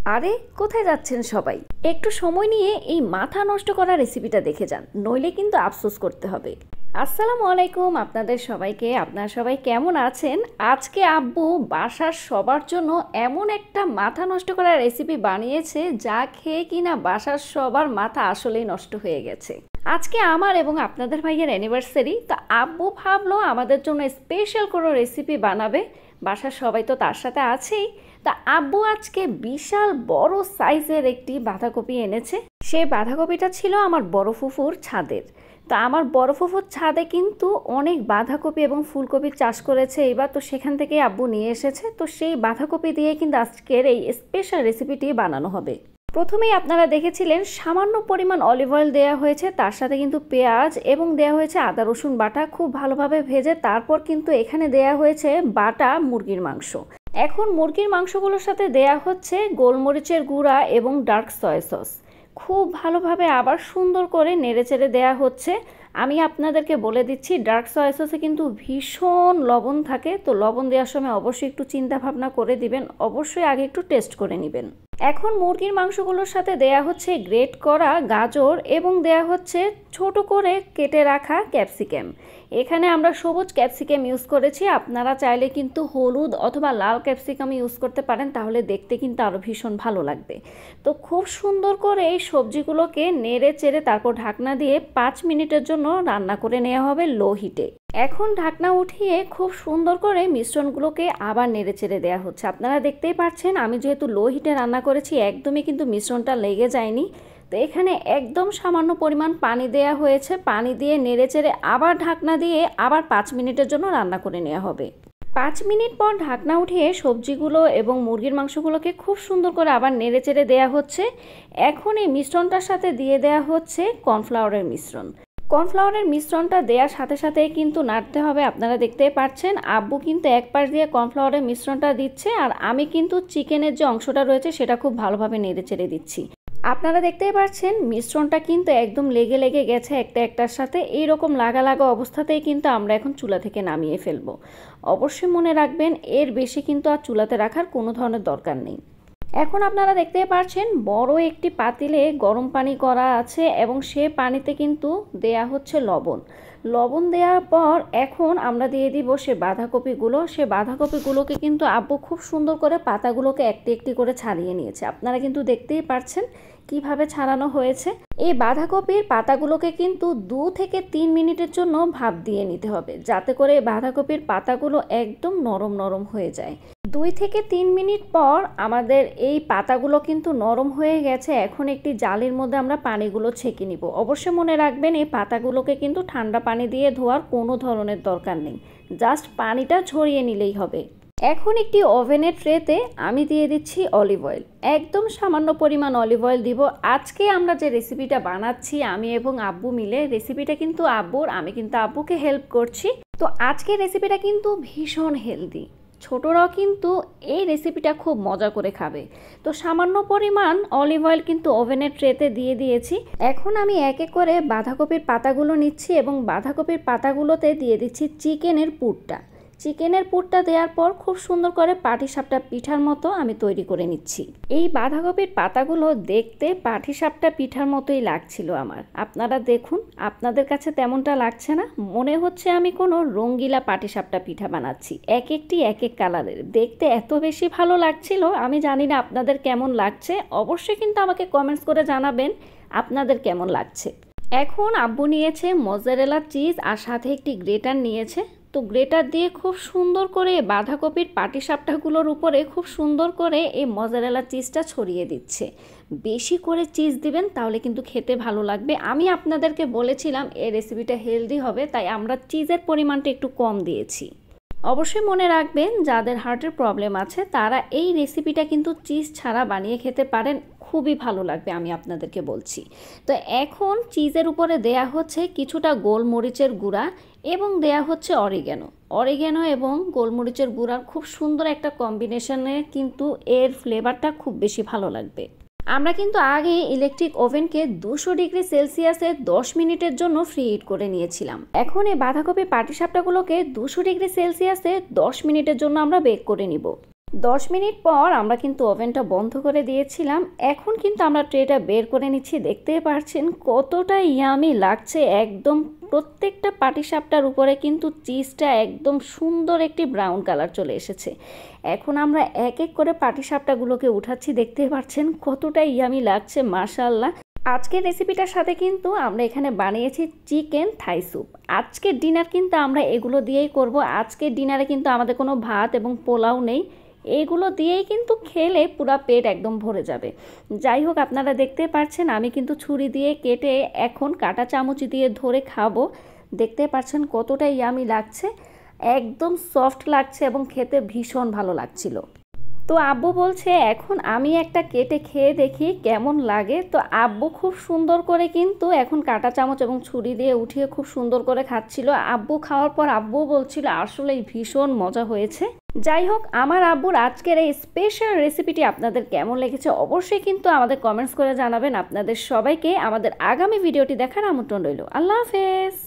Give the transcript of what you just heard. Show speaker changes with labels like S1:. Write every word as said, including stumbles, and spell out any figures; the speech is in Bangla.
S1: আরে কোথায় যাচ্ছেন সবাই? একটু সময় নিয়ে এই মাথা নষ্ট করা রেসিপিটা দেখে যান, নইলে কিন্তু আফসোস করতে হবে। আসসালামু আলাইকুম আপনাদের সবাইকে। আপনারা সবাই কেমন আছেন? আজকে আব্বু বাসার সবার জন্য এমন একটা মাথা নষ্ট করা রেসিপি বানিয়েছে যা খেয়ে কিনা বাসার সবার মাথা আসলেই নষ্ট হয়ে গেছে। আজকে আমার এবং আপনাদের ভাইয়ের অ্যানিভার্সারি, তো আব্বু ভাবলো আমাদের জন্য স্পেশাল কোনো রেসিপি বানাবে। বাসার সবাই তো তার সাথে আছেই। তা আব্বু আজকে বিশাল বড় সাইজের একটি বাঁধাকপি এনেছে। সেই বাঁধাকপিটা ছিল আমার বড় ফুফুর ছাদের। তো আমার বড় ফুফুর ছাদে কিন্তু অনেক বাঁধাকপি এবং ফুলকপির চাষ করেছে এবার, তো সেখান থেকে আব্বু নিয়ে এসেছে। তো সেই বাঁধাকপি দিয়ে কিন্তু আজকের এই স্পেশাল রেসিপিটি বানানো হবে। প্রথমেই আপনারা দেখেছিলেন সামান্য পরিমাণ অলিভ অয়েল দেওয়া হয়েছে, তার সাথে কিন্তু পেঁয়াজ এবং দেওয়া হয়েছে আদা রসুন বাটা খুব ভালোভাবে ভেজে। তারপর কিন্তু এখানে দেওয়া হয়েছে বাটা মুরগির মাংস। এখন মুরগির মাংসগুলোর সাথে দেয়া হচ্ছে গোলমরিচের গুঁড়া এবং ডার্ক সয়া সস। খুব ভালোভাবে আবার সুন্দর করে নেড়েচেড়ে দেয়া হচ্ছে। আমি আপনাদেরকে বলে দিচ্ছি, ডার্ক সয়া সসে কিন্তু ভীষণ লবণ থাকে, তো লবণ দেওয়ার সময় অবশ্যই একটু চিন্তা ভাবনা করে দিবেন, অবশ্যই আগে একটু টেস্ট করে নেবেন। এখন মুরগির মাংসগুলোর সাথে দেয়া হচ্ছে গ্রেট করা গাজর এবং দেয়া হচ্ছে ছোট করে কেটে রাখা ক্যাপসিকাম। এখানে আমরা সবুজ ক্যাপসিকাম ইউজ করেছি, আপনারা চাইলে কিন্তু হলুদ অথবা লাল ক্যাপসিকাম ইউজ করতে পারেন, তাহলে দেখতে কিন্তু আরও ভীষণ ভালো লাগবে। তো খুব সুন্দর করে এই সবজিগুলোকে নেড়ে চেড়ে তারপর ঢাকনা দিয়ে পাঁচ মিনিটের জন্য রান্না করে নেওয়া হবে লো হিটে। এখন ঢাকনা উঠিয়ে খুব সুন্দর করে মিশ্রণগুলোকে আবার নেড়ে চেড়ে দেওয়া হচ্ছে। আপনারা দেখতেই পাচ্ছেন আমি যেহেতু লো হিটে রান্না করেছি একদমই কিন্তু মিশ্রণটা লেগে যায়নি। তো এখানে একদম সামান্য পরিমাণ পানি দেয়া হয়েছে, পানি দিয়ে নেড়ে চেড়ে আবার ঢাকনা দিয়ে আবার পাঁচ মিনিটের জন্য রান্না করে নেওয়া হবে। পাঁচ মিনিট পর ঢাকনা উঠিয়ে সবজিগুলো এবং মুরগির মাংসগুলোকে খুব সুন্দর করে আবার নেড়ে চেড়ে দেওয়া হচ্ছে। এখন এই মিশ্রণটার সাথে দিয়ে দেওয়া হচ্ছে কর্নফ্লাওয়ারের মিশ্রণ। কর্নফ্লাওয়ারের মিশ্রণটা দেওয়ার সাথে সাথে কিন্তু নাড়তে হবে। আপনারা দেখতেই পাচ্ছেন আব্বু কিন্তু এক পাশ দিয়ে কর্নফ্লাওয়ারের মিশ্রণটা দিচ্ছে, আর আমি কিন্তু চিকেনের যে অংশটা রয়েছে সেটা খুব ভালোভাবে নেড়ে চেড়ে দিচ্ছি। আপনারা দেখতেই পাচ্ছেন মিশ্রণটা কিন্তু একদম লেগে লেগে গেছে একটা একটার সাথে। এইরকম লাগা লাগা অবস্থাতেই কিন্তু আমরা এখন চুলা থেকে নামিয়ে ফেলবো। অবশ্যই মনে রাখবেন এর বেশি কিন্তু আর চুলাতে রাখার কোনো ধরনের দরকার নেই। এখন আপনারা দেখতেই পাচ্ছেন বড় একটি পাতিলে গরম পানি করা আছে এবং সে পানিতে কিন্তু দেয়া হচ্ছে লবণ। লবণ দেওয়ার পর এখন আমরা দিয়ে দিব সে বাঁধাকপিগুলো। সে বাঁধাকপিগুলোকে কিন্তু আব্বু খুব সুন্দর করে পাতাগুলোকে একটি একটি করে ছাড়িয়ে নিয়েছে। আপনারা কিন্তু দেখতেই পাচ্ছেন কিভাবে ছাড়ানো হয়েছে। এই বাঁধাকপির পাতাগুলোকে কিন্তু দু থেকে তিন মিনিটের জন্য ভাপ দিয়ে নিতে হবে, যাতে করে বাঁধাকপির পাতাগুলো একদম নরম নরম হয়ে যায়। দুই থেকে তিন মিনিট পর আমাদের এই পাতাগুলো কিন্তু নরম হয়ে গেছে। এখন একটি জালির মধ্যে আমরা পানিগুলো ছেঁকে নিব। অবশ্যই মনে রাখবেন এই পাতাগুলোকে কিন্তু ঠান্ডা পানি দিয়ে ধোয়ার কোনো ধরনের দরকার নেই, জাস্ট পানিটা ছড়িয়ে নিলেই হবে। এখন একটি ওভেনের ট্রেতে আমি দিয়ে দিচ্ছি অলিভ অয়েল, একদম সামান্য পরিমাণ অলিভ অয়েল দিব। আজকে আমরা যে রেসিপিটা বানাচ্ছি আমি এবং আব্বু মিলে, রেসিপিটা কিন্তু আব্বুর, আমি কিন্তু আব্বুকে হেল্প করছি। তো আজকের রেসিপিটা কিন্তু ভীষণ হেলদি, ছোটরাও কিন্তু এই রেসিপিটা খুব মজা করে খাবে। তো সামান্য পরিমাণ অলিভ অয়েল কিন্তু ওভেনের ট্রেতে দিয়ে দিয়েছি। এখন আমি এক এক করে বাঁধাকপির পাতাগুলো নিচ্ছি এবং বাঁধাকপির পাতাগুলোতে দিয়ে দিচ্ছি চিকেনের পুরটা। চিকেনের পুরটা দেওয়ার পর খুব সুন্দর করে পাটিসাপটা পিঠার মতো আমি তৈরি করে নিচ্ছি। এই বাঁধাকপির পাতাগুলো দেখতে পাটিসাপটা পিঠার মতোই লাগছিল আমার। আপনারা দেখুন, আপনাদের কাছে তেমনটা লাগছে না? মনে হচ্ছে আমি কোনো রঙ্গিলা পাটিসাপটা পিঠা বানাচ্ছি, এক একটি এক এক কালারের। দেখতে এত বেশি ভালো লাগছিল, আমি জানি না আপনাদের কেমন লাগছে। অবশ্যই কিন্তু আমাকে কমেন্টস করে জানাবেন আপনাদের কেমন লাগছে। এখন আব্বু নিয়েছে মজারেলা চিজ আর সাথে একটি গ্রেটার নিয়েছে। তো গ্রেটার দিয়ে খুব সুন্দর করে বাঁধাকপির পাটিসাপটাগুলোর উপরে খুব সুন্দর করে এই মজারেলা চিজটা ছড়িয়ে দিচ্ছে। বেশি করে চিজ দিবেন, তাহলে কিন্তু খেতে ভালো লাগবে। আমি আপনাদেরকে বলেছিলাম এই রেসিপিটা হেলদি হবে, তাই আমরা চিজের পরিমাণটা একটু কম দিয়েছি। অবশ্যই মনে রাখবেন যাদের হার্টের প্রবলেম আছে তারা এই রেসিপিটা কিন্তু চিজ ছাড়া বানিয়ে খেতে পারেন, খুবই ভালো লাগবে, আমি আপনাদেরকে বলছি। তো এখন চিজের উপরে দেয়া হচ্ছে কিছুটা গোলমরিচের গুঁড়া এবং দেয়া হচ্ছে অরিগ্যানো। অরিগ্যানো এবং গোলমরিচের গুঁড়ার খুব সুন্দর একটা কম্বিনেশনে কিন্তু এর ফ্লেভারটা খুব বেশি ভালো লাগবে। আমরা কিন্তু আগে ইলেকট্রিক ওভেনকে দুশো ডিগ্রি সেলসিয়াসে দশ মিনিটের জন্য ফ্রি হিট করে নিয়েছিলাম। এখন এই বাঁধাকপি পাটিসাপটাগুলোকে দুশো ডিগ্রি সেলসিয়াসে দশ মিনিটের জন্য আমরা বেক করে নিব। দশ মিনিট পর আমরা কিন্তু ওভেনটা বন্ধ করে দিয়েছিলাম। এখন কিন্তু আমরা ট্রেটা বের করে নিচ্ছি। দেখতে পাচ্ছেন কতটা ইয়ামি লাগছে। একদম প্রত্যেকটা পাটিসাপটার উপরে কিন্তু চিজটা একদম সুন্দর একটি ব্রাউন কালার চলে এসেছে। এখন আমরা এক এক করে পাটিসাপটাগুলোকে উঠাচ্ছি। দেখতে পাচ্ছেন কতটা ইয়ামি লাগছে, মাশাআল্লাহ। আজকের রেসিপিটার সাথে কিন্তু আমরা এখানে বানিয়েছি চিকেন থাই স্যুপ। আজকের ডিনার কিন্তু আমরা এগুলো দিয়েই করব। আজকের ডিনারে কিন্তু আমাদের কোনো ভাত এবং পোলাও নেই, এগুলো দিয়েই কিন্তু খেলে পুরো পেট একদম ভরে যাবে। যাই হোক, আপনারা দেখতে পাচ্ছেন আমি কিন্তু ছুরি দিয়ে কেটে এখন কাঁটা চামচ দিয়ে ধরে খাবো। দেখতে পাচ্ছেন কতটা ইয়ামি লাগছে, একদম সফট লাগছে এবং খেতে ভীষণ ভালো লাগছিল। তো আব্বু বলছে এখন আমি একটা কেটে খেয়ে দেখি কেমন লাগে। তো আব্বু খুব সুন্দর করে কিন্তু এখন কাঁটা চামচ এবং ছুরি দিয়ে উঠিয়ে খুব সুন্দর করে খাচ্ছিল। আব্বু খাওয়ার পর আব্বু বলছিল আসলেই ভীষণ মজা হয়েছে। যাই হোক, আমার আব্বুর আজকের এই স্পেশাল রেসিপিটি আপনাদের কেমন লেগেছে অবশ্যই কিন্তু আমাদের কমেন্টস করে জানাবেন। আপনাদের সবাইকে আমাদের আগামী ভিডিওটি দেখার আমন্ত্রণ রইল। আল্লাহ হাফেজ।